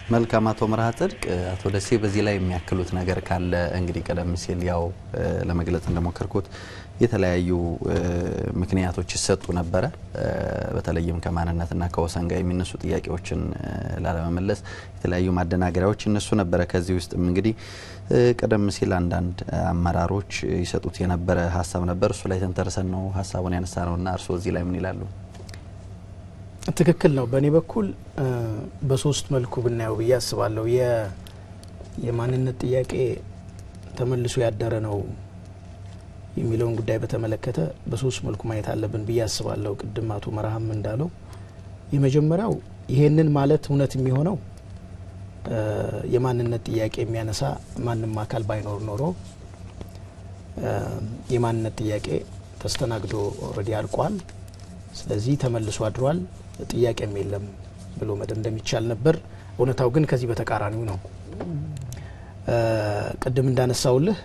መልካም አቶ መርሃ ጽድቅ አቶ ደሴ በዚህ ላይ የሚያክሉት ነገር ካለ እንግዲህ ቀደም ሲል ያው ለመግለጽ እንደሞከርኩት የተለያዩ ምክንያቶች ይሰጡ ነበር በተለይም ከማንነትና ከወሰን ጋር የሚነሱ ጥያቄዎችን ላለመመለስ የተለያዩ ማደናገሪያዎች እነሱ ነበር ከዚህ ውስጥ እንግዲህ ቀደም ሲል አንዳንድ አመራሮች ይሰጡት የነበረ ሐሳብ ነበር እሱ ላይ ተንተርሰን ነው ሐሳቡን ያነሳነውና እርሶ እዚህ ላይ ምን ይላሉ ትክክል ነው በእኔ በኩል በሶስት መልኩ ብናየው በያስባለሁ የማንነት ጥያቄ ተመልሶ ያደረ ነው የሚለውን ጉዳይ በተመለከተ በሶስት መልኩ ማየት አለብን በያስባለሁ ቅድም አቶ መርሃም እንዳለው የመጀመሪያው ይሄንን ማለት እውነት የሚሆነው የማንነት ጥያቄ የሚያነሳ ማንንም አካል ባይኖር ኖሮ የማንነት ጥያቄ ተስተናግዶ ኦሬዲ አልቋል ስለዚህ ተመልሶ አድሯል ጥያቄም የለም ብሎ መደምደም ይቻል ነበር እውነታው ግን ከዚህ በተቃራኒው ነው ቀደም እንዳነሳውልህ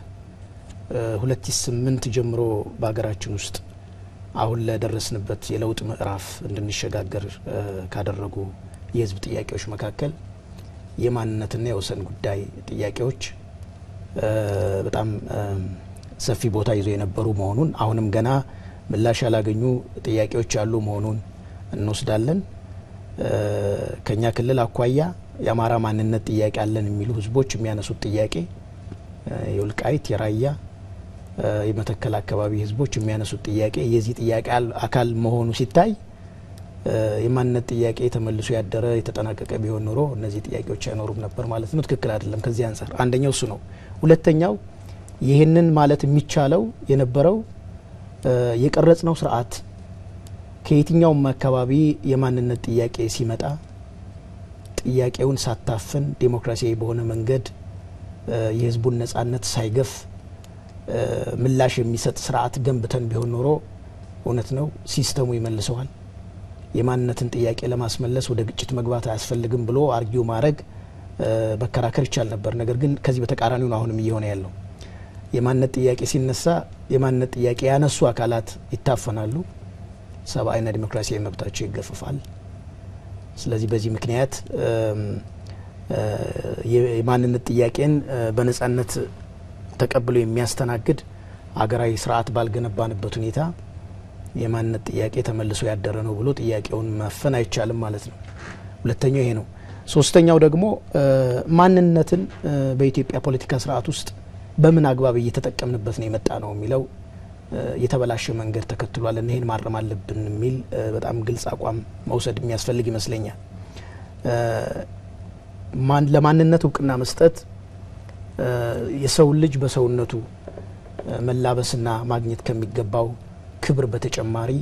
2008 ጀምሮ በአገራችን ውስጥ አሁን ለደረስንበት የለውጥ ምዕራፍ እንድንሸጋገር ካደረጉ የህዝብ ጥያቄዎች መካከል የማንነትና የወሰን ጉዳይ ጥያቄዎች በጣም ሰፊ ቦታ ይዞ የነበሩ መሆኑን አሁንም ገና ምላሽ ያላገኙ ጥያቄዎች አሉ መሆኑን እንወስዳለን ከኛ ክልል አኳያ የአማራ ማንነት ጥያቄ አለን የሚሉ ህዝቦች የሚያነሱት ጥያቄ የወልቃይት የራያ የመተከል አካባቢ ህዝቦች የሚያነሱት ጥያቄ የዚህ ጥያቄ አካል መሆኑ ሲታይ የማንነት ጥያቄ ተመልሶ ያደረ የተጠናቀቀ ቢሆን ኖሮ እነዚህ ጥያቄዎች አይኖሩም ነበር ማለት ነው ትክክል አይደለም ከዚህ አንፃር አንደኛው እሱ ነው ሁለተኛው ይሄንን ማለት የሚቻለው የነበረው የቀረጽነው ስርዓት ከየትኛው አካባቢ የማንነት ጥያቄ ሲመጣ ጥያቄውን ሳታፈን ዲሞክራሲያዊ በሆነ መንገድ የህዝቡን ነጻነት ሳይገፍ ምላሽ የሚሰጥ ስርዓት ገንብተን ቢሆን ኖሮ እውነት ነው ሲስተሙ ይመልሰዋል የማንነትን ጥያቄ ለማስመለስ ወደ ግጭት መግባት አያስፈልግም ብሎ አርጊው ማድረግ በከራከር ይቻል ነበር ነገር ግን ከዚህ በተቃራኒው አሁንም እየሆነ ያለው የማንነት ጥያቄ ሲነሳ የማንነት ጥያቄ ያነሱ አካላት ይታፈናሉ ሰብአዊና ዲሞክራሲያዊ መብታቸው ይገፈፋል ስለዚህ በዚህ ምክንያት የማንነት ጥያቄን በነጻነት ተቀብሎ የሚያስተናግድ አገራዊ ስርዓት ባልገነባንበት ሁኔታ የማንነት ጥያቄ ተመልሶ ያደረ ነው ብሎ ጥያቄውን ማፈን አይቻልም ማለት ነው ሁለተኛው ይሄ ነው ሶስተኛው ደግሞ ማንነትን በኢትዮጵያ ፖለቲካ ስርዓት ውስጥ በምን አግባብ እየተጠቀምንበት ነው የመጣ ነው የሚለው የተበላሸ መንገድ ተከትሏል እና ይሄን ማረም አለብን የሚል በጣም ግልጽ አቋም መውሰድ የሚያስፈልግ ይመስለኛል ለማንነት ዕውቅና መስጠት የሰው ልጅ በሰውነቱ መላበስና ማግኘት ከሚገባው ክብር በተጨማሪ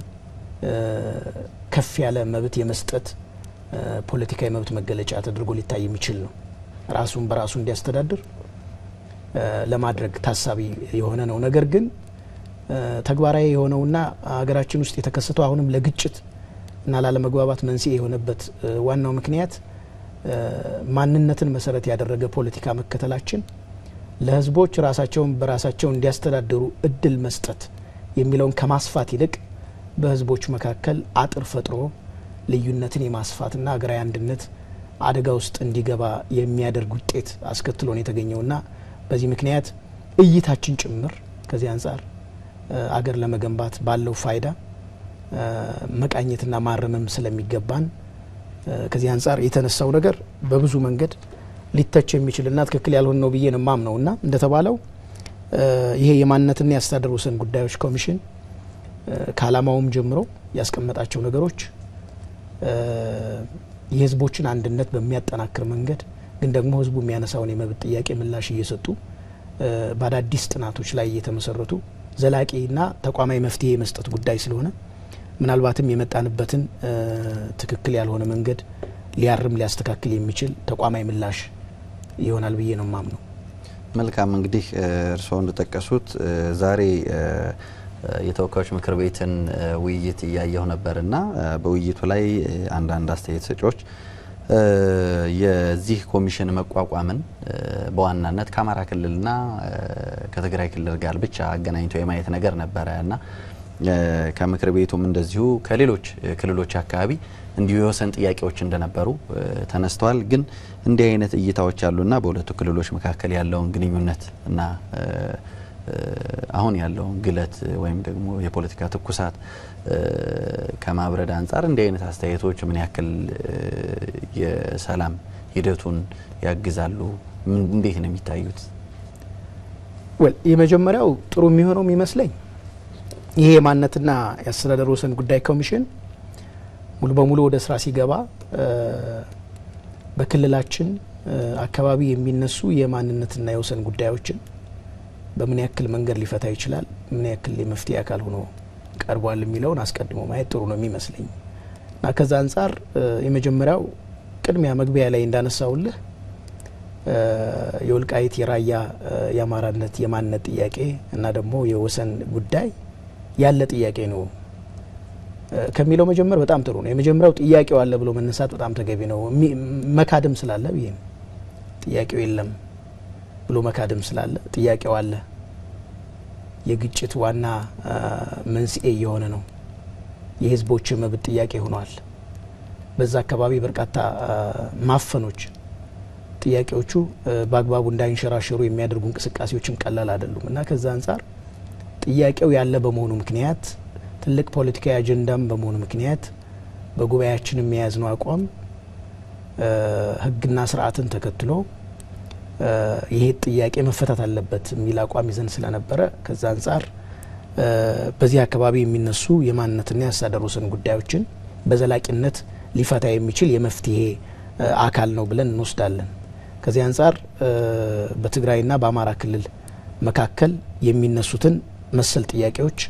ከፍ ያለ መብት የመስጠት ፖለቲካዊ መብት መገለጫ ተደርጎ ሊታይ የሚችል ነው ራሱን በራሱ እንዲያስተዳድር ለማድረግ ታሳቢ የሆነ ነው ነገር ግን ተግባራዊ የሆነውና አገራችን ውስጥ የተከሰተው አሁንም ለግጭት እና ላለመግባባት መንስኤ የሆነበት ዋናው ምክንያት ማንነትን መሰረት ያደረገ ፖለቲካ መከተላችን ለህዝቦች ራሳቸውን በራሳቸው እንዲያስተዳድሩ እድል መስጠት የሚለውን ከማስፋት ይልቅ በህዝቦች መካከል አጥር ፈጥሮ ልዩነትን የማስፋትና አገራዊ አንድነት አደጋ ውስጥ እንዲገባ የሚያደርግ ውጤት አስከትሎ ነው የተገኘውና በዚህ ምክንያት እይታችን ጭምር ከዚህ አንፃር አገር ለመገንባት ባለው ፋይዳ መቃኘትና ማረምም ስለሚገባን ከዚህ አንፃር የተነሳው ነገር በብዙ መንገድ ሊተች የሚችልና ትክክል ያልሆነ ነው ብዬ ነው ማምነውና እንደተባለው ይሄ የማንነትና የአስተዳደር ወሰን ጉዳዮች ኮሚሽን ካላማውም ጀምሮ ያስቀመጣቸው ነገሮች የህዝቦችን አንድነት በሚያጠናክር መንገድ ግን ደግሞ ህዝቡ የሚያነሳውን የመብት ጥያቄ ምላሽ እየሰጡ በአዳዲስ ጥናቶች ላይ እየተመሰረቱ ዘላቂና ተቋማዊ መፍትሄ መስጠት ጉዳይ ስለሆነ ምናልባትም የመጣንበትን ትክክል ያልሆነ መንገድ ሊያርም ሊያስተካክል የሚችል ተቋማዊ ምላሽ ይሆናል ብዬ ነው ማምነው መልካም እንግዲህ እርስዎ እንደተጠቀሱት ዛሬ የተወካዮች ምክር ቤትን ውይይት ያያየው ነበርና በውይይቱ ላይ አንዳንድ አስተያየት ሰጪዎች የዚህ ኮሚሽን መቋቋምን በዋናነት ከአማራ ክልልና ከትግራይ ክልል ጋር ብቻ አገናኝቶ የማየት ነገር ነበረና ከምክር ቤቱም እንደዚሁ ከሌሎች ክልሎች አካባቢ እንዲሁ የወሰን ጥያቄዎች እንደነበሩ ተነስተዋል። ግን እንዲህ አይነት እይታዎች ያሉና በሁለቱ ክልሎች መካከል ያለውን ግንኙነት እና አሁን ያለውን ግለት ወይም ደግሞ የፖለቲካ ትኩሳት ከማብረድ አንፃር እንዲህ አይነት አስተያየቶች ምን ያክል የሰላም ሂደቱን ያግዛሉ? እንዴት ነው የሚታዩት? የመጀመሪያው ጥሩ የሚሆነው የሚመስለኝ ይሄ የማንነትና የአስተዳደር ወሰን ጉዳይ ኮሚሽን ሙሉ በሙሉ ወደ ስራ ሲገባ በክልላችን አካባቢ የሚነሱ የማንነትና የወሰን ጉዳዮችን በምን ያክል መንገድ ሊፈታ ይችላል፣ ምን ያክል የመፍትሄ አካል ሆኖ ቀርቧል የሚለውን አስቀድሞ ማየት ጥሩ ነው የሚመስለኝ እና ከዛ አንፃር የመጀመሪያው ቅድሚያ መግቢያ ላይ እንዳነሳውልህ የወልቃይት የራያ የአማራነት የማንነት ጥያቄ እና ደግሞ የወሰን ጉዳይ ያለ ጥያቄ ነው ከሚለው መጀመር በጣም ጥሩ ነው። የመጀመሪያው ጥያቄው አለ ብሎ መነሳት በጣም ተገቢ ነው። መካደም ስላለ ይሄ ጥያቄው የለም ብሎ መካደም ስላለ ጥያቄው አለ። የግጭት ዋና መንስኤ የሆነ ነው። የህዝቦች መብት ጥያቄ ሆኗል። በዛ አካባቢ በርካታ ማፈኖች ጥያቄዎቹ በአግባቡ እንዳይንሸራሸሩ የሚያደርጉ እንቅስቃሴዎችም ቀላል አይደሉም እና ከዛ አንፃር ጥያቄው ያለ በመሆኑ ምክንያት ትልቅ ፖለቲካዊ አጀንዳም በመሆኑ ምክንያት በጉባኤያችን የሚያዝነው አቋም ህግና ስርዓትን ተከትሎ ይሄ ጥያቄ መፈታት አለበት የሚል አቋም ይዘን ስለነበረ ከዛ አንፃር በዚህ አካባቢ የሚነሱ የማንነትና የአስተዳደር ወሰን ጉዳዮችን በዘላቂነት ሊፈታ የሚችል የመፍትሄ አካል ነው ብለን እንወስዳለን። ከዚህ አንፃር በትግራይና በአማራ ክልል መካከል የሚነሱትን መሰል ጥያቄዎች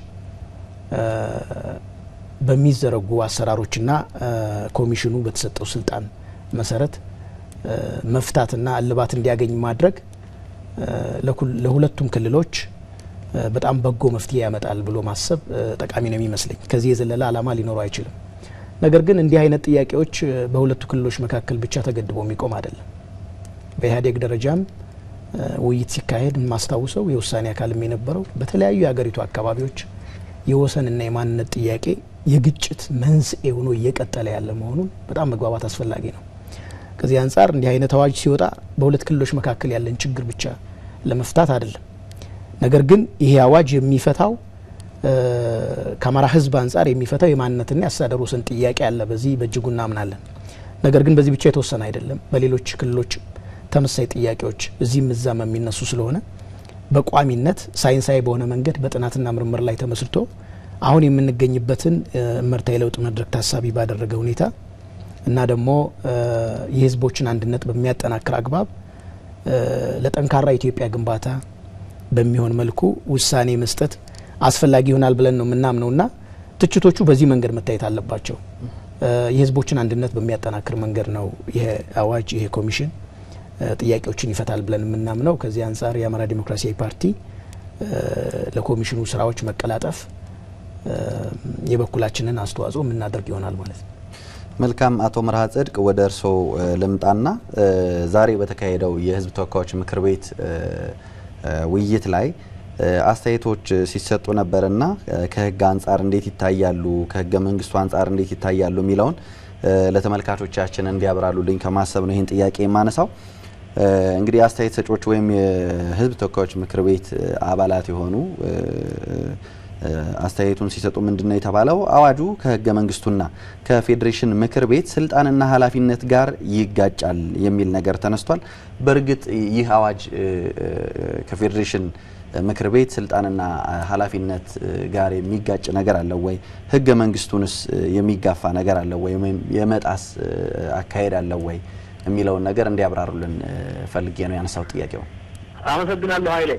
በሚዘረጉ አሰራሮችና ኮሚሽኑ በተሰጠው ስልጣን መሰረት መፍታትና እልባት እንዲያገኝ ማድረግ ለሁለቱም ክልሎች በጣም በጎ መፍትሄ ያመጣል ብሎ ማሰብ ጠቃሚ ነው የሚመስለኝ። ከዚህ የዘለለ አላማ ሊኖር አይችልም። ነገር ግን እንዲህ አይነት ጥያቄዎች በሁለቱ ክልሎች መካከል ብቻ ተገድቦ የሚቆም አይደለም። በኢህአዴግ ደረጃም ውይይት ሲካሄድ ማስታውሰው የውሳኔ አካልም የነበረው በተለያዩ የሀገሪቱ አካባቢዎች የወሰንና የማንነት ጥያቄ የግጭት መንስኤ ሆኖ እየቀጠለ ያለ መሆኑን በጣም መግባባት አስፈላጊ ነው። ከዚህ አንፃር እንዲህ አይነት አዋጅ ሲወጣ በሁለት ክልሎች መካከል ያለን ችግር ብቻ ለመፍታት አይደለም። ነገር ግን ይሄ አዋጅ የሚፈታው ከአማራ ህዝብ አንፃር የሚፈታው የማንነትና የአስተዳደር ወሰን ጥያቄ አለ። በዚህ በእጅጉ እናምናለን። ነገር ግን በዚህ ብቻ የተወሰነ አይደለም። በሌሎች ክልሎች ተመሳሳይ ጥያቄዎች እዚህም እዛም የሚነሱ ስለሆነ በቋሚነት ሳይንሳዊ በሆነ መንገድ በጥናትና ምርምር ላይ ተመስርቶ አሁን የምንገኝበትን መርታዊ ለውጥ መድረክ ታሳቢ ባደረገ ሁኔታ እና ደግሞ የህዝቦችን አንድነት በሚያጠናክር አግባብ ለጠንካራ ኢትዮጵያ ግንባታ በሚሆን መልኩ ውሳኔ መስጠት አስፈላጊ ይሆናል ብለን ነው የምናምነውና ትችቶቹ በዚህ መንገድ መታየት አለባቸው። የህዝቦችን አንድነት በሚያጠናክር መንገድ ነው ይሄ አዋጅ ይሄ ኮሚሽን ጥያቄዎችን ይፈታል ብለን የምናምነው። ከዚህ አንፃር የአማራ ዲሞክራሲያዊ ፓርቲ ለኮሚሽኑ ስራዎች መቀላጠፍ የበኩላችንን አስተዋጽኦ የምናደርግ ይሆናል ማለት ነው። መልካም አቶ መርሃ ጽድቅ ወደ እርሶ ልምጣና ዛሬ በተካሄደው የህዝብ ተወካዮች ምክር ቤት ውይይት ላይ አስተያየቶች ሲሰጡ ነበርና ከህግ አንፃር እንዴት ይታያሉ ከህገ መንግስቱ አንፃር እንዴት ይታያሉ የሚለውን ለተመልካቾቻችን እንዲያብራሩልኝ ከማሰብ ነው ይሄን ጥያቄ የማነሳው። እንግዲህ አስተያየት ሰጪዎች ወይም የህዝብ ተወካዮች ምክር ቤት አባላት የሆኑ አስተያየቱን ሲሰጡ ምንድነው የተባለው? አዋጁ ከህገ መንግስቱና ከፌዴሬሽን ምክር ቤት ስልጣንና ኃላፊነት ጋር ይጋጫል የሚል ነገር ተነስቷል። በእርግጥ ይህ አዋጅ ከፌዴሬሽን ምክር ቤት ስልጣንና ኃላፊነት ጋር የሚጋጭ ነገር አለ ወይ? ህገ መንግስቱንስ የሚጋፋ ነገር አለ ወይ? ወይም የመጣስ አካሄድ አለ ወይ የሚለው ነገር እንዲያብራሩልን ፈልጌ ነው ያነሳው ጥያቄው። አመሰግናለሁ ኃይሌ።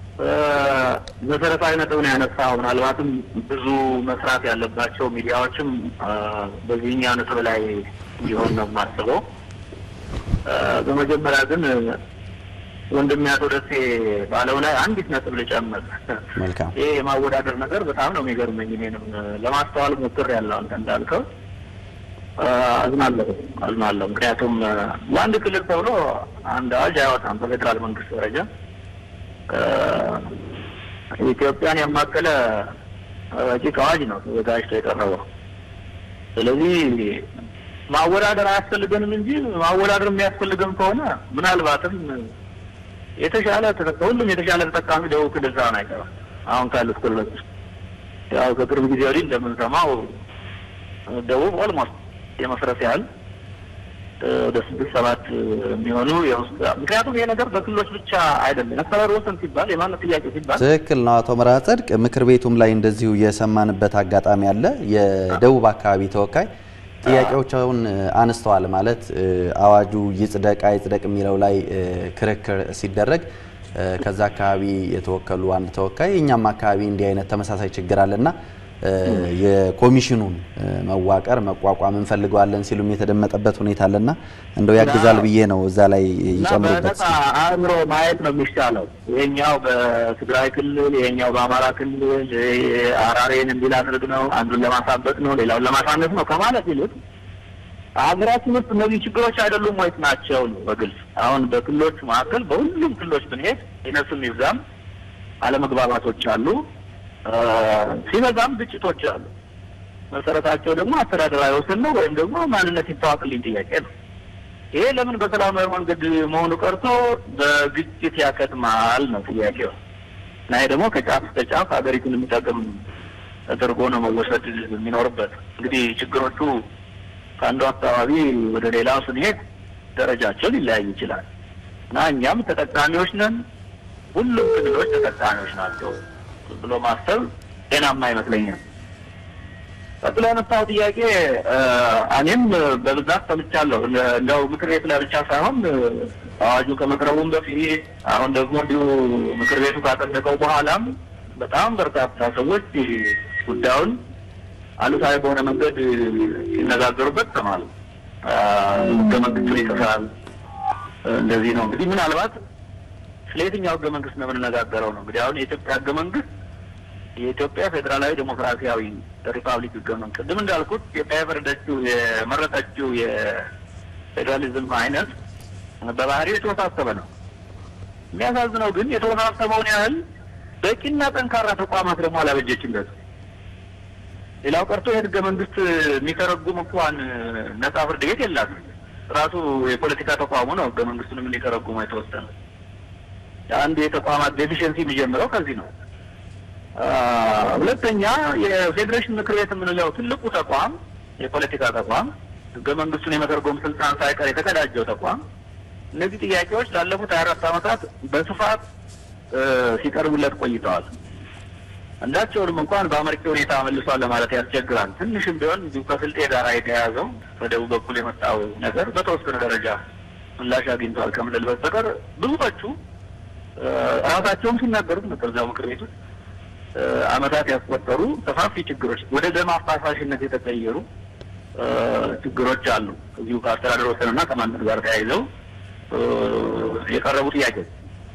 መሰረታዊ ነጥብ ነው ያነሳው። ምናልባትም ብዙ መስራት ያለባቸው ሚዲያዎችም በዚህኛው ነጥብ ላይ ይሆን ነው ማስበው። በመጀመሪያ ግን ወንድም ያቶ ደሴ ባለው ላይ አንዲት ነጥብ ልጨምር። መልካም። ይሄ የማወዳደር ነገር በጣም ነው የሚገርመኝ። እኔንም ለማስተዋል ሞክር ያለው አንተ እንዳልከው አዝናለሁ። ምክንያቱም ለአንድ ክልል ተብሎ አንድ አዋጅ አይወጣም በፌዴራል መንግስት ደረጃ። ኢትዮጵያን ያማከለ ረቂቅ አዋጅ ነው ተዘጋጅቶ የቀረበው። ስለዚህ ማወዳደር አያስፈልገንም እንጂ ማወዳደር የሚያስፈልገን ከሆነ ምናልባትም የተሻለ ሁሉም የተሻለ ተጠቃሚ ደቡብ ክልል ሳይሆን አይቀርም። አሁን ካሉት ክልሎች ያው ከቅርብ ጊዜ ወዲህ እንደምንሰማው ደቡብ ኦልሞስት የመፍረስ ያህል ወደ 6-7 የሚሆኑ ምክንያቱም ይሄ ነገር በክልሎች ብቻ አይደለም። አስተዳደር ወሰን ሲባል የማንነት ጥያቄ ሲባል ትክክል ነው አቶ መርሃ ጽድቅ። ምክር ቤቱም ላይ እንደዚሁ የሰማንበት አጋጣሚ አለ። የደቡብ አካባቢ ተወካይ ጥያቄዎችን አነስተዋል። ማለት አዋጁ ይጽደቅ አይጽደቅ የሚለው ላይ ክርክር ሲደረግ ከዛ አካባቢ የተወከሉ አንድ ተወካይ እኛም አካባቢ እንዲህ አይነት ተመሳሳይ ችግር አለና የኮሚሽኑን መዋቀር መቋቋም እንፈልጋለን ሲሉም የተደመጠበት ሁኔታ አለና እንደው ያግዛል ብዬ ነው እዛ ላይ ይጨምሩበት። አእምሮ ማየት ነው የሚሻለው። ይሄኛው በትግራይ ክልል ይሄኛው በአማራ ክልል አራሬን እንዲላድርግ ነው አንዱን ለማሳበጥ ነው ሌላውን ለማሳነስ ነው ከማለት ይልቅ ሀገራችን ውስጥ እነዚህ ችግሮች አይደሉም ወይስ ናቸው ነው በግልጽ። አሁን በክልሎች መካከል በሁሉም ክልሎች ብንሄድ ይነሱም ይብዛም አለመግባባቶች አሉ፣ ሲበዛም ግጭቶች አሉ። መሰረታቸው ደግሞ አስተዳደራዊ ወሰን ነው ወይም ደግሞ ማንነት ይታወቅልኝ ጥያቄ ነው። ይሄ ለምን በሰላማዊ መንገድ መሆኑ ቀርቶ በግጭት ያከትማል ነው ጥያቄው። እና ይሄ ደግሞ ከጫፍ እስከ ጫፍ ሀገሪቱን የሚጠቅም ተደርጎ ነው መወሰድ የሚኖርበት። እንግዲህ ችግሮቹ ከአንዱ አካባቢ ወደ ሌላው ስንሄድ ደረጃቸው ሊለያይ ይችላል እና እኛም ተጠቃሚዎች ነን፣ ሁሉም ክልሎች ተጠቃሚዎች ናቸው ብሎ ማሰብ ጤናማ አይመስለኝም። ቀጥሎ ያነሳው ጥያቄ እኔም በብዛት ሰምቻለሁ። እንደው ምክር ቤት ላይ ብቻ ሳይሆን አዋጁ ከመቅረቡም በፊት አሁን ደግሞ እንዲሁ ምክር ቤቱ ካጸደቀው በኋላም በጣም በርካታ ሰዎች ጉዳዩን አሉታዊ በሆነ መንገድ ሲነጋገሩበት ተማሉ። ህገ መንግስቱን ይጥሳል እንደዚህ ነው። እንግዲህ ምናልባት ስለ የትኛው ህገ መንግስት ነው የምንነጋገረው ነው። እንግዲህ አሁን የኢትዮጵያ ህገ መንግስት የኢትዮጵያ ፌዴራላዊ ዴሞክራሲያዊ ሪፐብሊክ ህገ መንግስት ቅድም እንዳልኩት ኢትዮጵያ የመረጠችው የፌዴራሊዝም አይነት በባህሪው የተወሳሰበ ነው። የሚያሳዝነው ግን የተወሳሰበውን ያህል በቂና ጠንካራ ተቋማት ደግሞ አላበጀችበት። ሌላው ቀርቶ የህገ መንግስት የሚተረጉም እንኳን ነጻ ፍርድ ቤት የላትም። ራሱ የፖለቲካ ተቋሙ ነው ህገ መንግስቱንም እንዲተረጉመው የተወሰነ። አንድ የተቋማት ዴፊሽንሲ የሚጀምረው ከዚህ ነው። ሁለተኛ የፌዴሬሽን ምክር ቤት የምንለው ትልቁ ተቋም የፖለቲካ ተቋም ህገ መንግስቱን የመተርጎም ስልጣን ሳይቀር የተቀዳጀው ተቋም እነዚህ ጥያቄዎች ላለፉት 24 ዓመታት በስፋት ሲቀርቡለት ቆይተዋል። አንዳቸውንም እንኳን በአመርቂ ሁኔታ መልሷል ለማለት ያስቸግራል። ትንሽም ቢሆን እዚሁ ከስልጤ ጋር የተያዘው በደቡብ በኩል የመጣው ነገር በተወሰነ ደረጃ ምላሽ አግኝተዋል ከምንል በስተቀር ብዙዎቹ ራሳቸውም ሲናገሩት ነበር እዛው ምክር ቤቱ አመታት ያስቆጠሩ ሰፋፊ ችግሮች ወደ ደም አፋሳሽነት የተቀየሩ ችግሮች አሉ። እዚሁ ከአስተዳደር ወሰንና ከማንነት ጋር ተያይዘው የቀረቡ ጥያቄዎች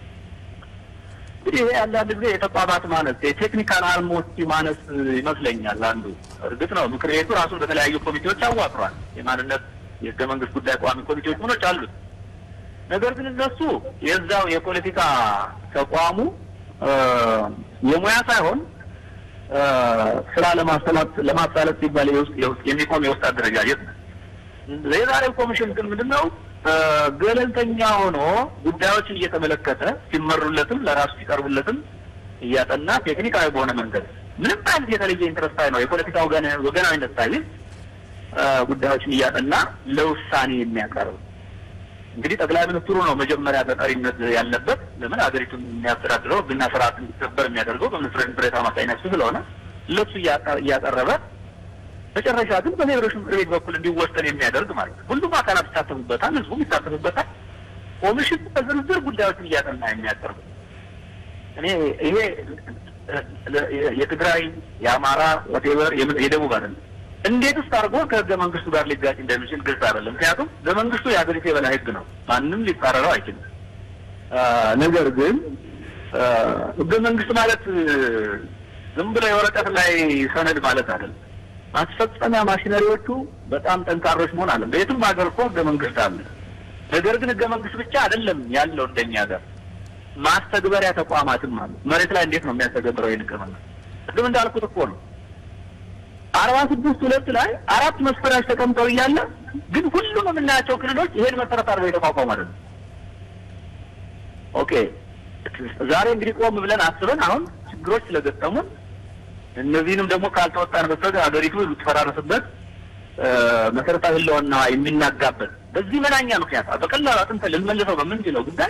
እንግዲህ አንዳንድ ጊዜ የተቋማት ማነስ የቴክኒካል አርሞች ማነስ ይመስለኛል አንዱ። እርግጥ ነው ምክር ቤቱ ራሱን በተለያዩ ኮሚቴዎች አዋቅሯል። የማንነት የህገ መንግስት ጉዳይ ቋሚ ኮሚቴዎች ምኖች አሉት። ነገር ግን እነሱ የዛው የፖለቲካ ተቋሙ የሙያ ሳይሆን ስራ ለማሳለጥ ሲባል የሚቆም የውስጥ አደረጃጀት ነው። የዛሬው ኮሚሽን ግን ምንድነው ገለልተኛ ሆኖ ጉዳዮችን እየተመለከተ ሲመሩለትም ለራሱ ሲቀርቡለትም እያጠና ቴክኒካዊ በሆነ መንገድ ምንም አይነት የተለየ ኢንትረስት ነው የፖለቲካ ወገናዊነት ሳይል ጉዳዮችን እያጠና ለውሳኔ የሚያቀርብ። እንግዲህ ጠቅላይ ሚኒስትሩ ነው መጀመሪያ ተጠሪነት ያለበት። ለምን ሀገሪቱን የሚያስተዳድረው ግና ስርዓት እንዲከበር የሚያደርገው በሚኒስትር ፕሬስ አማካኝነት ስለሆነ ለሱ እያቀረበ መጨረሻ ግን በፌዴሬሽን ምክር ቤት በኩል እንዲወሰን የሚያደርግ ማለት ነው። ሁሉም አካላት ይሳተፉበታል፣ ህዝቡም ይሳተፉበታል። ኮሚሽን በዝርዝር ጉዳዮችን እያጠና የሚያቀርብ እኔ ይሄ የትግራይ የአማራ ወቴቨር የደቡብ አይደለም። እንዴትስ አድርጎ ከህገ መንግስቱ ጋር ሊጋጭ እንደሚችል ግልጽ አይደለም። ምክንያቱም ህገ መንግስቱ የሀገሪቱ የበላይ ህግ ነው፣ ማንም ሊጻረረው አይችልም። ነገር ግን ህገ መንግስት ማለት ዝም ብሎ የወረቀት ላይ ሰነድ ማለት አይደለም። ማስፈጸሚያ ማሽነሪዎቹ በጣም ጠንካሮች መሆን አለ። በየትም ሀገር እኮ ህገ መንግስት አለ። ነገር ግን ህገ መንግስት ብቻ አይደለም ያለው እንደኛ ሀገር ማስተግበሪያ ተቋማትም አሉ። መሬት ላይ እንዴት ነው የሚያስተገብረው? ይሄን ህገ መንግስት ግን እንዳልኩት እኮ ነው 46(2) ላይ አራት መስፈሪያዎች ተቀምጠው እያለ ግን ሁሉም የምናያቸው ክልሎች ይሄን መሰረት አድርገው የተቋቋሙ አይደል? ኦኬ ዛሬ እንግዲህ ቆም ብለን አስበን አሁን ችግሮች ስለገጠሙን እነዚህንም ደግሞ ካልተወጣን በስተቀር ሀገሪቱ ልትፈራረስበት መሰረታዊ ህልውና የሚናጋበት በዚህ መናኛ ምክንያት በቀላሉ አጥንተን ልንመልሰው በምንችለው ጉዳይ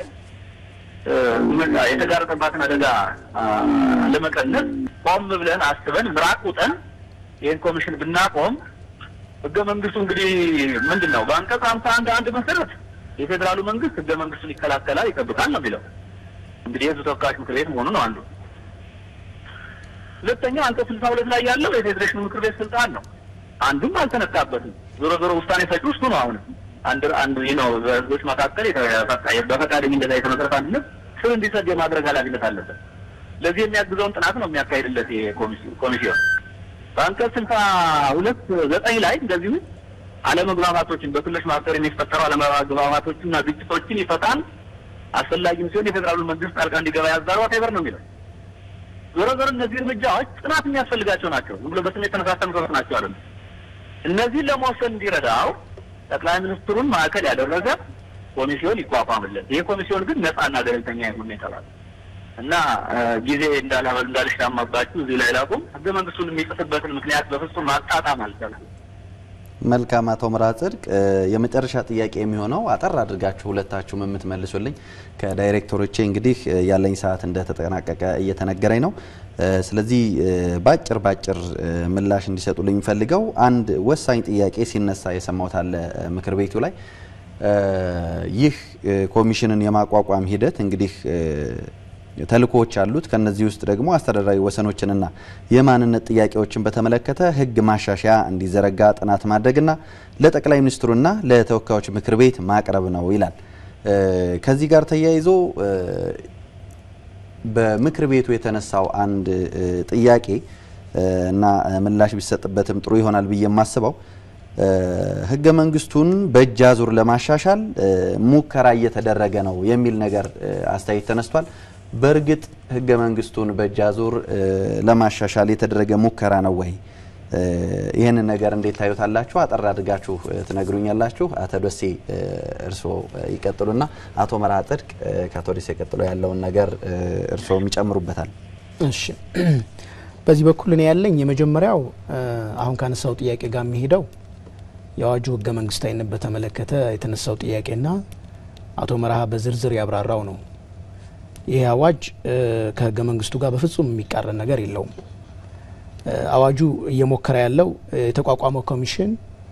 የተጋረጠባትን አደጋ ለመቀነስ ቆም ብለን አስበን ምራቅ ውጠን ይህን ኮሚሽን ብናቆም ህገ መንግስቱ እንግዲህ ምንድነው በአንቀጽ 51 መሰረት የፌዴራሉ መንግስት ህገ መንግስቱን ይከላከላል ይጠብቃል ነው የሚለው። እንግዲህ የህዝብ ተወካዮች ምክር ቤት መሆኑ ነው አንዱ። ሁለተኛ አንቀጽ 62 ላይ ያለው የፌዴሬሽን ምክር ቤት ስልጣን ነው። አንዱም አልተነካበትም። ዞሮ ዞሮ ውሳኔ ሰጪው እሱ ነው። አሁን አንድ ነው በህዝቦች መካከል በፈቃደኝነት ላይ የተመሰረተ አንድነት ስር እንዲሰድ የማድረግ ኃላፊነት አለበት። ለዚህ የሚያግዘውን ጥናት ነው የሚያካሂድለት የኮሚሽን። በአንቀጽ 62(9) ላይ እንደዚሁ አለመግባባቶችን በክልሎች መካከል የሚፈጠሩ አለመግባባቶችንና ግጭቶችን ይፈታል፣ አስፈላጊም ሲሆን የፌዴራሉ መንግስት ጣልቃ እንዲገባ ያዛል ዋቴቨር ነው የሚለው። ዞሮ ዞሮ እነዚህ እርምጃዎች ጥናት የሚያስፈልጋቸው ናቸው። ዝም ብሎ በስሜት የተነሳሳ ምክሮች ናቸው አይደል? እነዚህን ለመወሰን እንዲረዳው ጠቅላይ ሚኒስትሩን ማዕከል ያደረገ ኮሚሽን ይቋቋምለት። ይሄ ኮሚሽን ግን ነፃና ገለልተኛ ይሁን የተባለ እና ጊዜ እንዳልሻማባችሁ እዚህ ላይ ላቁም። ህገ መንግስቱን የሚጥስበትን ምክንያት በፍጹም ማጣጣም አልቻለም። መልካም አቶ መርሃ ጽድቅ የመጨረሻ ጥያቄ የሚሆነው አጠር አድርጋችሁ ሁለታችሁም የምትመልሱልኝ ከዳይሬክተሮቼ እንግዲህ ያለኝ ሰዓት እንደተጠናቀቀ እየተነገረኝ ነው። ስለዚህ ባጭር ምላሽ እንዲሰጡልኝ ፈልገው አንድ ወሳኝ ጥያቄ ሲነሳ የሰማሁት አለ ምክር ቤቱ ላይ ይህ ኮሚሽንን የማቋቋም ሂደት እንግዲህ ተልኮዎች አሉት። ከነዚህ ውስጥ ደግሞ አስተዳደራዊ ወሰኖችንና የማንነት ጥያቄዎችን በተመለከተ ህግ ማሻሻያ እንዲዘረጋ ጥናት ማድረግና ለጠቅላይ ሚኒስትሩና ለተወካዮች ምክር ቤት ማቅረብ ነው ይላል። ከዚህ ጋር ተያይዞ በምክር ቤቱ የተነሳው አንድ ጥያቄ እና ምላሽ ቢሰጥበትም ጥሩ ይሆናል ብዬ የማስበው ህገ መንግስቱን በእጅ አዙር ለማሻሻል ሙከራ እየተደረገ ነው የሚል ነገር አስተያየት ተነስቷል። በእርግጥ ህገ መንግስቱን በእጅ አዙር ለማሻሻል የተደረገ ሙከራ ነው ወይ? ይሄን ነገር እንዴት ታዩታላችሁ? አጠር አድርጋችሁ ትነግሩኛላችሁ። አቶ ደሴ እርሶ ይቀጥሉና አቶ መርሃ ጽድቅ ከአቶ ደሴ ቀጥሎ ያለውን ነገር እርሶ የሚጨምሩበታል። እሺ በዚህ በኩል እኔ ያለኝ የመጀመሪያው አሁን ካነሳው ጥያቄ ጋር የሚሄደው የአዋጁ ህገ መንግስታዊነት በተመለከተ የተነሳው ጥያቄና አቶ መርሃ በዝርዝር ያብራራው ነው። ይህ አዋጅ ከህገ መንግስቱ ጋር በፍጹም የሚቃረን ነገር የለውም። አዋጁ እየሞከረ ያለው የተቋቋመው ኮሚሽን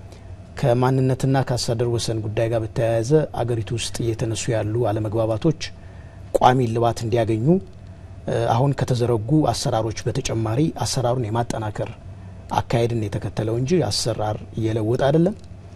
ከማንነትና ከአስተዳደር ወሰን ጉዳይ ጋር በተያያዘ አገሪቱ ውስጥ እየተነሱ ያሉ አለመግባባቶች ቋሚ ልባት እንዲያገኙ አሁን ከተዘረጉ አሰራሮች በተጨማሪ አሰራሩን የማጠናከር አካሄድን የተከተለው እንጂ አሰራር እየለወጠ አይደለም፣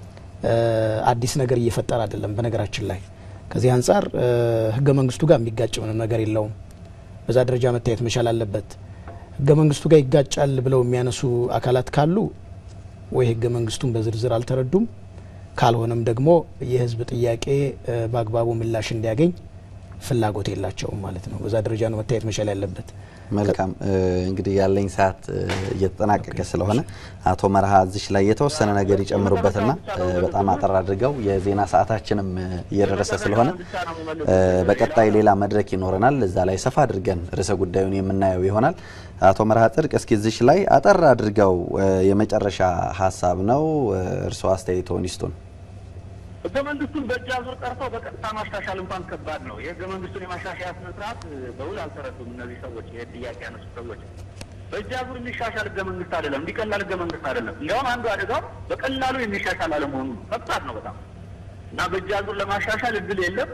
አዲስ ነገር እየፈጠረ አይደለም። በነገራችን ላይ ከዚህ አንፃር ህገ መንግስቱ ጋር የሚጋጭ ምንም ነገር የለውም። በዛ ደረጃ መታየት መቻል አለበት። ህገ መንግስቱ ጋር ይጋጫል ብለው የሚያነሱ አካላት ካሉ ወይ ህገ መንግስቱን በዝርዝር አልተረዱም፣ ካልሆነም ደግሞ የህዝብ ጥያቄ በአግባቡ ምላሽ እንዲያገኝ ፍላጎት የላቸውም ማለት ነው። በዛ ደረጃ ነው መታየት መቻል ያለበት። መልካም እንግዲህ ያለኝ ሰዓት እየተጠናቀቀ ስለሆነ አቶ መርሃ እዚህ ላይ የተወሰነ ነገር ይጨምሩበትና በጣም አጠር አድርገው የዜና ሰዓታችንም እየደረሰ ስለሆነ በቀጣይ ሌላ መድረክ ይኖረናል። እዛ ላይ ሰፋ አድርገን ርዕሰ ጉዳዩን የምናየው ይሆናል። አቶ መርሃ ጽድቅ እስኪ እዚህ ላይ አጠር አድርገው የመጨረሻ ሀሳብ ነው እርሶ አስተያየቶን ይስጡን። ህገ መንግስቱን በእጅ አዙር ጠርተው በቀጥታ ማሻሻል እንኳን ከባድ ነው። የህገ መንግስቱን የማሻሻያ ስነ ስርዓት በውል አልተረዱም እነዚህ ሰዎች። ይሄ ጥያቄ ያነሱ ሰዎች በእጅ አዙር የሚሻሻል ህገ መንግስት አይደለም፣ እንዲቀላል ህገ መንግስት አይደለም። እንዲያውም አንዱ አደጋው በቀላሉ የሚሻሻል አለመሆኑ ፈጣን ነው በጣም እና በእጅ አዙር ለማሻሻል እድል የለም፣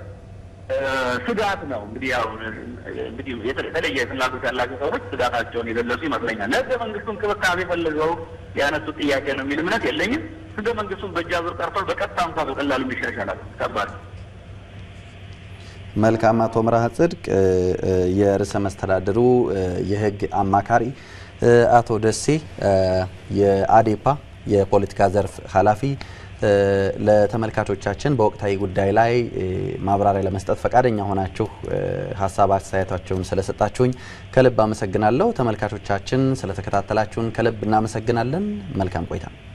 ስጋት ነው። እንግዲህ የተለየ ፍላጎት ያላቸው ሰዎች ስጋታቸውን የገለጹ ይመስለኛል። ለህገ መንግስቱ እንክብካቤ ፈልገው ያነሱት ጥያቄ ነው የሚል እምነት የለኝም። ህገ መንግስቱን በእጅ አዙር ጠርተው በቀጥታ እንኳን በቀላሉ ይሻሻላል ከባድ። መልካም አቶ መርሃ ጽድቅ የርዕሰ መስተዳድሩ የህግ አማካሪ፣ አቶ ደሴ የአዴፓ የፖለቲካ ዘርፍ ኃላፊ፣ ለተመልካቾቻችን በወቅታዊ ጉዳይ ላይ ማብራሪያ ለመስጠት ፈቃደኛ ሆናችሁ ሐሳብ አስተያየታችሁን ስለሰጣችሁኝ ከልብ አመሰግናለሁ። ተመልካቾቻችን ስለተከታተላችሁን ከልብ እናመሰግናለን። መልካም ቆይታ